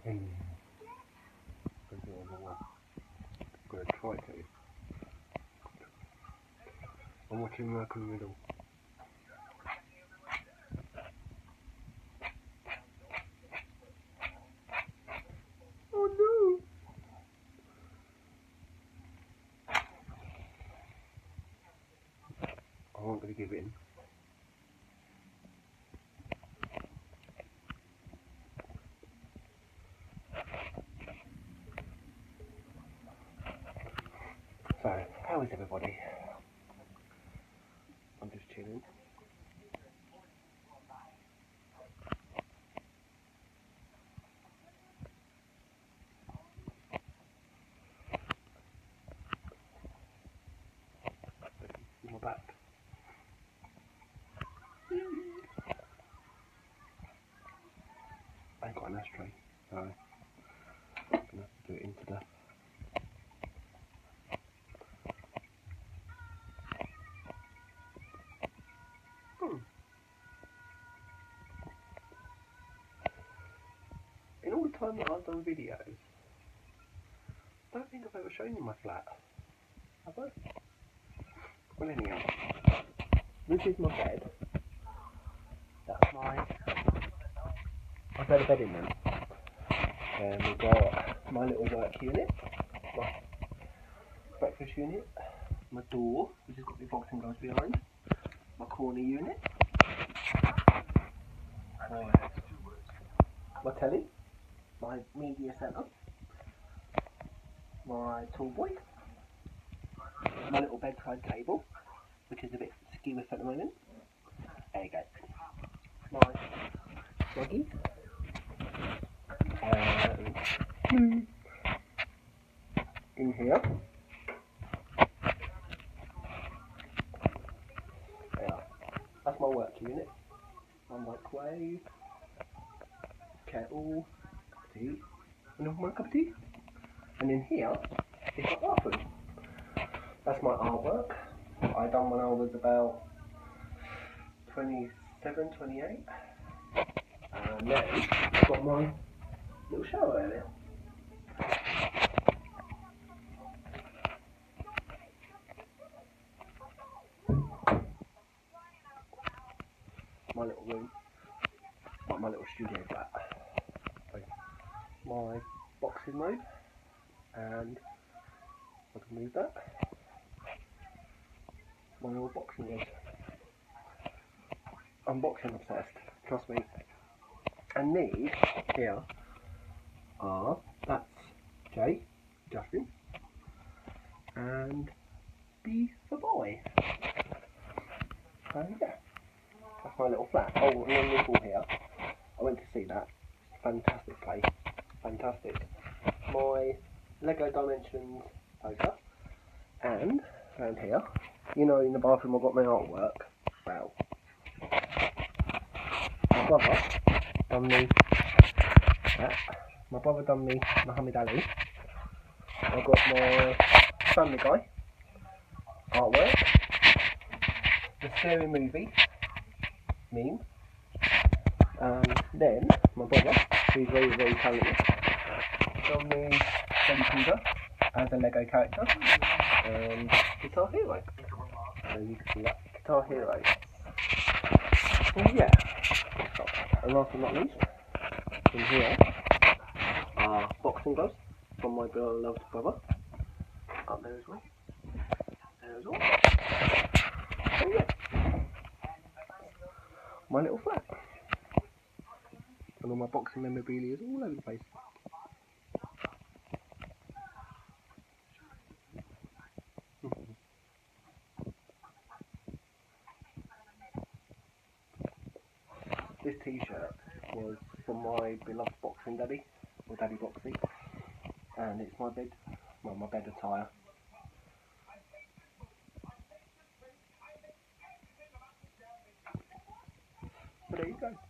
I'm going to try to. I'm watching Mercury Riddle. Oh no! I'm not going to give in. So, how is everybody? I'm just chilling. See my back. I ain't got an ashtray, so I'm going to have to do it into the... In all the time that I've done videos, I don't think I've ever shown you my flat. Have I? Well, anyhow, this is my bed. That's I've had a bed in them. And we've got my little work unit, my breakfast unit, my door, which has got the boxing gloves behind, my corner unit, my telly, my media centre, my tool boy, my little bedside table, which is a bit skewish at the moment. There you go. My doggies. In here. Yeah. That's my work unit. My microwave, kettle, cup of tea, another one cup of tea. And in here is my bathroom. That's my artwork. I done when I was about 27, 28. And then I've got my little shower area. My little room, like my little studio flat. So my boxing mode, and I can move that. My little boxing gloves. I'm boxing obsessed, trust me. And these here are, that's Jay, Justin, and B for boy. So yeah, that's my little flat. Oh, and then this wall here, I went to see that. Fantastic place, fantastic. My Lego Dimensions poster, and around here, you know, in the bathroom I've got my artwork. Well, my brother done me that. My brother done me Muhammad Ali. I've got my Family Guy artwork, the Scary Movie meme, and then my brother, who's very, very talented, done me Freddy Krueger as a Lego character, and Guitar Hero. So you can see that, Guitar Hero. So yeah, and last but not least, in here are boxing gloves from my beloved brother. Up there as well. There as well. So yeah, my little flat. And all my boxing memorabilia is all over the place. This t-shirt was from my beloved boxing daddy, or Daddy Boxy, and it's my bed, well, my bed attire. So there you go.